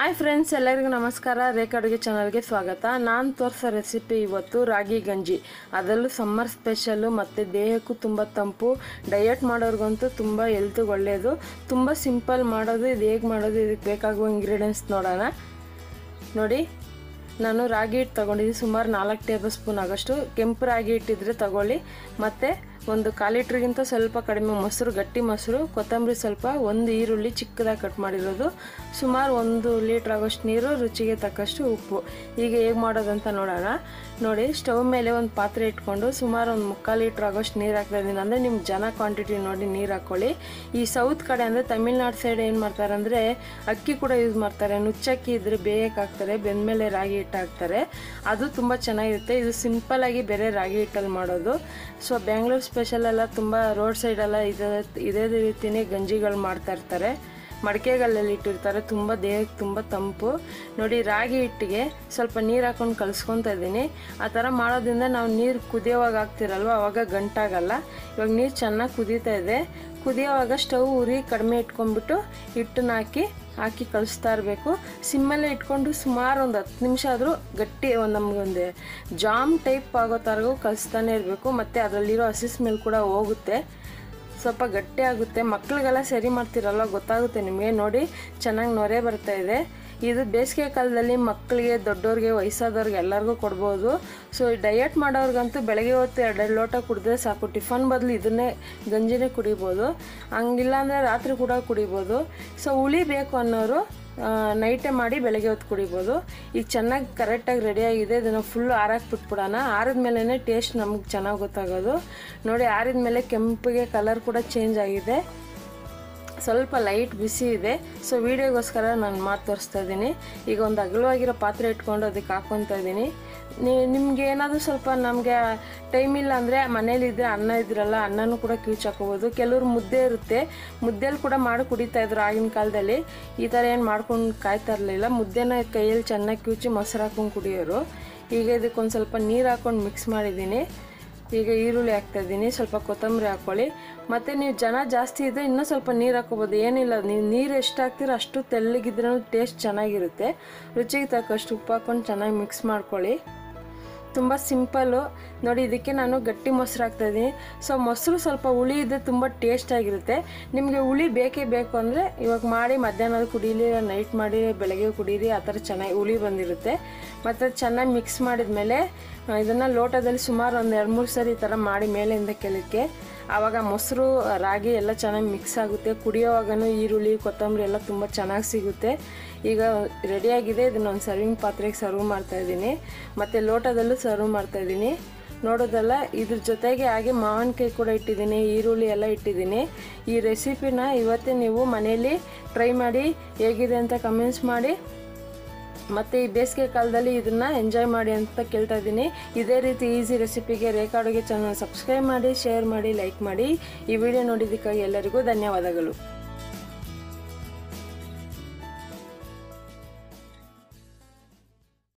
Hi friends, ಎಲ್ಲರಿಗೂ ನಮಸ್ಕಾರ. ರೇಖಾ ಅಡುಗೆ ಚಾನಲ್ಗೆ ಸ್ವಾಗತ. ನಾನು ತೋರಿಸೋ ರೆಸಿಪಿ ಇವತ್ತು ರಾಗಿ ಗಂಜಿ. ಅದರಲ್ಲೂ ಸಮ್ಮರ್ ಸ್ಪೆಷಲ್ಲು ಮತ್ತು ದೇಹಕ್ಕೂ ತುಂಬ ತಂಪು. ಡಯಟ್ ಮಾಡೋರಿಗಂತೂ ತುಂಬ ಹೆಲ್ತ್ಗೆ ಒಳ್ಳೆಯದು. ತುಂಬ ಸಿಂಪಲ್ ಮಾಡೋದು. ಇದು ಹೇಗೆ ಮಾಡೋದು, ಇದಕ್ಕೆ ಬೇಕಾಗುವ ಇಂಗ್ರೀಡಿಯೆಂಟ್ಸ್ ನೋಡೋಣ. ನೋಡಿ, ನಾನು ರಾಗಿ ಹಿಟ್ಟು ತೊಗೊಂಡಿದ್ದೀನಿ. ಸುಮಾರು 4 ಟೇಬಲ್ ಸ್ಪೂನ್ ಆಗೋಷ್ಟು. ಕೆಂಪು ರಾಗಿ ಹಿಟ್ಟಿದ್ರೆ ತಗೊಳ್ಳಿ. ಮತ್ತು ಒಂದು 1/4 ಲೀಟ್ರಿಗಿಂತ ಸ್ವಲ್ಪ ಕಡಿಮೆ ಮೊಸರು, ಗಟ್ಟಿ ಮೊಸರು, ಕೊತ್ತಂಬರಿ ಸ್ವಲ್ಪ, ಒಂದು ಈರುಳ್ಳಿ ಚಿಕ್ಕದಾಗಿ ಕಟ್ ಮಾಡಿರೋದು, ಸುಮಾರು 1 ಲೀಟ್ರ್ ಆಗೋಷ್ಟು ನೀರು, ರುಚಿಗೆ ತಕ್ಕಷ್ಟು ಉಪ್ಪು. ಈಗ ಹೇಗೆ ಮಾಡೋದಂತ ನೋಡೋಣ. ನೋಡಿ, ಸ್ಟವ್ ಮೇಲೆ ಒಂದು ಪಾತ್ರೆ ಇಟ್ಕೊಂಡು ಸುಮಾರು ಒಂದು 3/4 ಲೀಟ್ರ್ ಆಗೋಷ್ಟು ನೀರು ಹಾಕ್ತಾಯಿದ್ದೀನಿ. ಅಂದರೆ ನಿಮ್ಮ ಜನ ಕ್ವಾಂಟಿಟಿ ನೋಡಿ ನೀರು ಹಾಕ್ಕೊಳ್ಳಿ. ಈ ಸೌತ್ ಕಡೆ ಅಂದರೆ ತಮಿಳ್ನಾಡು ಸೈಡ್ ಏನು ಮಾಡ್ತಾರೆ ಅಂದರೆ ಅಕ್ಕಿ ಕೂಡ ಯೂಸ್ ಮಾಡ್ತಾರೆ. ನುಚ್ಚಕ್ಕಿ ಇದ್ದರೆ ಬೇಯಕ್ಕೆ ಹಾಕ್ತಾರೆ, ಬೆಂದಮೇಲೆ ರಾಗಿ ಹಿಟ್ಟು ಹಾಕ್ತಾರೆ. ಅದು ತುಂಬ ಚೆನ್ನಾಗಿರುತ್ತೆ. ಇದು ಸಿಂಪಲ್ಲಾಗಿ ಬೇರೆ ರಾಗಿ ಹಿಟ್ಟಲ್ಲಿ ಮಾಡೋದು. ಸೊ ಬೆಂಗಳೂರು ಸ್ಪೆಷಲ್ ಎಲ್ಲ ತುಂಬ ರೋಡ್ ಸೈಡೆಲ್ಲ ಇದೇ ರೀತಿಯೇ ಗಂಜಿಗಳು ಮಾಡ್ತಾ ಇರ್ತಾರೆ. ಮಡಿಕೆಗಳಲ್ಲಿ ಇಟ್ಟಿರ್ತಾರೆ. ತುಂಬ ದೇಹಕ್ಕೆ ತುಂಬ ತಂಪು. ನೋಡಿ, ರಾಗಿ ಹಿಟ್ಟಿಗೆ ಸ್ವಲ್ಪ ನೀರು ಹಾಕ್ಕೊಂಡು ಕಲಿಸ್ಕೊತಾ ಇದ್ದೀನಿ. ಆ ಥರ ಮಾಡೋದ್ರಿಂದ ನಾವು ನೀರು ಕುದಿಯೋವಾಗ ಹಾಕ್ತಿರಲ್ವ, ಆವಾಗ ಗಂಟಾಗಲ್ಲ. ಇವಾಗ ನೀರು ಚೆನ್ನಾಗಿ ಕುದೀತಾ ಇದೆ. ಕುದಿಯೋವಾಗ ಸ್ಟವ್ ಉರಿ ಕಡಿಮೆ ಇಟ್ಕೊಂಡ್ಬಿಟ್ಟು ಹಿಟ್ಟನ್ನ ಹಾಕಿ ಕಲಿಸ್ತಾ ಇರಬೇಕು. ಸಿಮ್ಮಲ್ಲೇ ಇಟ್ಕೊಂಡು ಸುಮಾರು ಒಂದು 10 ನಿಮಿಷ ಆದರೂ ಗಟ್ಟಿ ನಮಗೊಂದು ಜಾಮ್ ಟೈಪ್ ಆಗೋ ಥರಗೂ ಕಲಿಸ್ತಾನೆ ಇರಬೇಕು. ಮತ್ತು ಅದರಲ್ಲಿರೋ ಹಸಿ ಸ್ಮೆಲ್ ಕೂಡ ಹೋಗುತ್ತೆ, ಸ್ವಲ್ಪ ಗಟ್ಟಿ ಆಗುತ್ತೆ. ಮಕ್ಕಳಿಗೆಲ್ಲ ಸರಿ ಮಾಡ್ತಿರಲ್ಲ, ಗೊತ್ತಾಗುತ್ತೆ ನಿಮಗೆ. ನೋಡಿ, ಚೆನ್ನಾಗಿ ನೊರೆ ಬರ್ತಾ ಇದೆ. ಇದು ಬೇಸಿಗೆ ಕಾಲದಲ್ಲಿ ಮಕ್ಕಳಿಗೆ, ದೊಡ್ಡವ್ರಿಗೆ, ವಯಸ್ಸಾದವ್ರಿಗೆ ಎಲ್ಲರಿಗೂ ಕೊಡ್ಬೋದು. ಸೊ ಡಯಟ್ ಮಾಡೋರ್ಗಂತೂ ಬೆಳಗ್ಗೆ ಹೊತ್ತು 2 ಲೋಟ ಕುಡಿದ್ರೆ ಸಾಕು. ಟಿಫನ್ ಬದಲು ಇದನ್ನೇ ಗಂಜಿನೇ ಕುಡಿಬೋದು. ಹಂಗಿಲ್ಲ ಅಂದರೆ ರಾತ್ರಿ ಕೂಡ ಕುಡಿಬೋದು. ಸೊ ಹುಳಿ ಬೇಕು ಅನ್ನೋರು ನೈಟೇ ಮಾಡಿ ಬೆಳಗ್ಗೆ ಹೊತ್ತು ಕುಡಿಬೋದು. ಈಗ ಚೆನ್ನಾಗಿ ಕರೆಕ್ಟಾಗಿ ರೆಡಿಯಾಗಿದೆ. ಇದನ್ನು ಫುಲ್ಲು ಆರಕ್ಕೆ ಬಿಟ್ಬಿಡೋಣ. ಆರಿದ ಮೇಲೇ ಟೇಸ್ಟ್ ನಮಗೆ ಚೆನ್ನಾಗಿ ಗೊತ್ತಾಗೋದು. ನೋಡಿ, ಆರಿದ ಮೇಲೆ ಕೆಂಪಿಗೆ ಕಲರ್ ಕೂಡ ಚೇಂಜ್ ಆಗಿದೆ. ಸ್ವಲ್ಪ ಲೈಟ್ ಬಿಸಿ ಇದೆ. ಸೊ ವೀಡಿಯೋಗೋಸ್ಕರ ನಾನು ತೋರಿಸ್ತಾ ಇದ್ದೀನಿ. ಈಗ ಒಂದು ಅಗಲವಾಗಿರೋ ಪಾತ್ರೆ ಇಟ್ಕೊಂಡು ಅದಕ್ಕೆ ಹಾಕ್ಕೊತಾ ಇದ್ದೀನಿ. ನಿಮ್ಗೆ ಏನಾದರೂ ಸ್ವಲ್ಪ ನಮಗೆ ಟೈಮ್ ಇಲ್ಲ ಅಂದರೆ ಮನೇಲಿದ್ದರೆ ಅನ್ನ ಇದ್ರಲ್ಲ, ಅನ್ನನೂ ಕೂಡ ಕಿವುಚ್ ಹಾಕೋಬೋದು. ಕೆಲವರು ಮುದ್ದೆ ಇರುತ್ತೆ, ಮುದ್ದೆಲಿ ಕೂಡ ಮಾಡಿ ಕುಡಿತಾಯಿದ್ರು ಆಗಿನ ಕಾಲದಲ್ಲಿ. ಈ ಥರ ಏನು ಮಾಡ್ಕೊಂಡು ಕಾಯ್ತಾ ಇರಲಿಲ್ಲ. ಮುದ್ದೆನ ಕೈಯಲ್ಲಿ ಚೆನ್ನಾಗಿ ಕಿವುಚಿ ಮೊಸರು ಹಾಕ್ಕೊಂಡು ಕುಡಿಯೋರು. ಈಗ ಇದಕ್ಕೊಂದು ಸ್ವಲ್ಪ ನೀರು ಹಾಕ್ಕೊಂಡು ಮಿಕ್ಸ್ ಮಾಡಿದ್ದೀನಿ. ಈಗ ಈರುಳ್ಳಿ ಹಾಕ್ತಾಯಿದ್ದೀನಿ, ಸ್ವಲ್ಪ ಕೊತ್ತಂಬರಿ ಹಾಕ್ಕೊಳ್ಳಿ. ಮತ್ತು ನೀವು ಜನ ಜಾಸ್ತಿ ಇದ್ದರೆ ಇನ್ನೂ ಸ್ವಲ್ಪ ನೀರು ಹಾಕ್ಕೋಬೋದು. ಏನಿಲ್ಲ, ನೀವು ನೀರು ಎಷ್ಟು ಹಾಕ್ತೀರೋ ಅಷ್ಟು ತೆಳ್ಳಗಿದ್ರೂ ಟೇಸ್ಟ್ ಚೆನ್ನಾಗಿರುತ್ತೆ. ರುಚಿಗೆ ತಕ್ಕಷ್ಟು ಉಪ್ಪು ಹಾಕ್ಕೊಂಡು ಚೆನ್ನಾಗಿ ಮಿಕ್ಸ್ ಮಾಡ್ಕೊಳ್ಳಿ. ತುಂಬ ಸಿಂಪಲ್ಲು. ನೋಡಿ, ಇದಕ್ಕೆ ನಾನು ಗಟ್ಟಿ ಮೊಸರು ಹಾಕ್ತಾಯಿದ್ದೀನಿ. ಸೊ ಮೊಸರು ಸ್ವಲ್ಪ ಹುಳಿ ಇದ್ದರೆ ತುಂಬ ಟೇಸ್ಟಾಗಿರುತ್ತೆ. ನಿಮಗೆ ಹುಳಿ ಬೇಕೇ ಬೇಕು ಅಂದರೆ ಇವಾಗ ಮಾಡಿ ಮಧ್ಯಾಹ್ನ ಕುಡೀಲಿ, ನೈಟ್ ಮಾಡಿ ಬೆಳಗ್ಗೆ ಕುಡೀರಿ. ಆ ಥರ ಚೆನ್ನಾಗಿ ಹುಳಿ ಬಂದಿರುತ್ತೆ. ಮತ್ತು ಚೆನ್ನಾಗಿ ಮಿಕ್ಸ್ ಮಾಡಿದ್ಮೇಲೆ ಇದನ್ನು ಲೋಟದಲ್ಲಿ ಸುಮಾರು ಒಂದು 2-3 ಸರಿ ಈ ಥರ ಮಾಡಿ ಮೇಲಿಂದ ಕೆಳಕ್ಕೆ. ಆವಾಗ ಮೊಸರು, ರಾಗಿ ಎಲ್ಲ ಚೆನ್ನಾಗಿ ಮಿಕ್ಸ್ ಆಗುತ್ತೆ. ಕುಡಿಯೋವಾಗೂ ಈರುಳ್ಳಿ, ಕೊತ್ತಂಬರಿ ಎಲ್ಲ ತುಂಬ ಚೆನ್ನಾಗಿ ಸಿಗುತ್ತೆ. ಈಗ ರೆಡಿಯಾಗಿದೆ. ಇದನ್ನೊಂದು ಸರ್ವಿಂಗ್ ಪಾತ್ರೆಗೆ ಸರ್ವ್ ಮಾಡ್ತಾಯಿದ್ದೀನಿ. ಮತ್ತು ಲೋಟದಲ್ಲೂ ಸರ್ವ್ ಮಾಡ್ತಾಯಿದ್ದೀನಿ. ನೋಡೋದಲ್ಲ, ಇದ್ರ ಜೊತೆಗೆ ಹಾಗೆ ಮಾವಿನಕಾಯಿ ಕೂಡ ಇಟ್ಟಿದ್ದೀನಿ, ಈರುಳ್ಳಿ ಎಲ್ಲ ಇಟ್ಟಿದ್ದೀನಿ. ಈ ರೆಸಿಪಿನ ಇವತ್ತೇ ನೀವು ಮನೇಲಿ ಟ್ರೈ ಮಾಡಿ, ಹೇಗಿದೆ ಅಂತ ಕಮೆಂಟ್ಸ್ ಮಾಡಿ. ಮತ್ತು ಈ ಬೇಸಿಗೆ ಕಾಲದಲ್ಲಿ ಇದನ್ನು ಎಂಜಾಯ್ ಮಾಡಿ ಅಂತ ಕೇಳ್ತಾ ಇದ್ದೀನಿ. ಇದೇ ರೀತಿ ಈಸಿ ರೆಸಿಪಿಗೆ ರೇಖಾ ಅಡುಗೆ ಚಾನಲ್ ಸಬ್ಸ್ಕ್ರೈಬ್ ಮಾಡಿ, ಶೇರ್ ಮಾಡಿ, ಲೈಕ್ ಮಾಡಿ. ಈ ವಿಡಿಯೋ ನೋಡಿದ್ದಕ್ಕಾಗಿ ಎಲ್ಲರಿಗೂ ಧನ್ಯವಾದಗಳು.